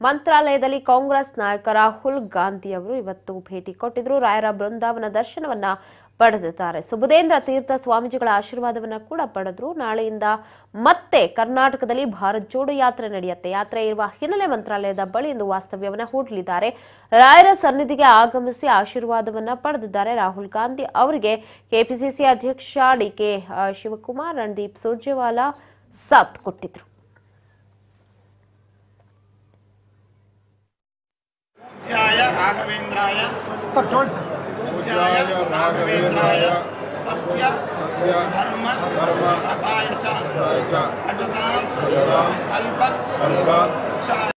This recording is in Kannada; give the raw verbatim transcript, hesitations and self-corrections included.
ಮಂತ್ರಾಲಯದಲ್ಲಿ ಕಾಂಗ್ರೆಸ್ ನಾಯಕ ರಾಹುಲ್ ಗಾಂಧಿ ಅವರು ಇವತ್ತು ಭೇಟಿ ಕೊಟ್ಟಿದ್ರು. ರಾಯರ ಬೃಂದಾವನ ದರ್ಶನವನ್ನ ಪಡೆದಿದ್ದಾರೆ. ಸುಬುಧೇಂದ್ರ ತೀರ್ಥ ಸ್ವಾಮೀಜಿಗಳ ಆಶೀರ್ವಾದವನ್ನ ಕೂಡ ಪಡೆದ್ರು. ನಾಳೆಯಿಂದ ಮತ್ತೆ ಕರ್ನಾಟಕದಲ್ಲಿ ಭಾರತ್ ಜೋಡೋ ಯಾತ್ರೆ ನಡೆಯುತ್ತೆ. ಯಾತ್ರೆ ಇರುವ ಹಿನ್ನೆಲೆ ಮಂತ್ರಾಲಯದ ಬಳಿ ಇಂದು ವಾಸ್ತವ್ಯವನ್ನ ಹೂಡಲಿದ್ದಾರೆ. ರಾಯರ ಸನ್ನಿಧಿಗೆ ಆಗಮಿಸಿ ಆಶೀರ್ವಾದವನ್ನ ಪಡೆದಿದ್ದಾರೆ. ರಾಹುಲ್ ಗಾಂಧಿ ಅವರಿಗೆ ಕೆಪಿಸಿಸಿ ಅಧ್ಯಕ್ಷ ಡಿಕೆ ಶಿವಕುಮಾರ್, ರಣದೀಪ್ ಸುರ್ಜೇವಾಲಾ ಸಾಥ್ ಕೊಟ್ಟಿದ್ರು. राघवेंद्राय पूज्याय राघवेंद्राय सत्य धर्म रताय च अजतां कल्प वृक्षाय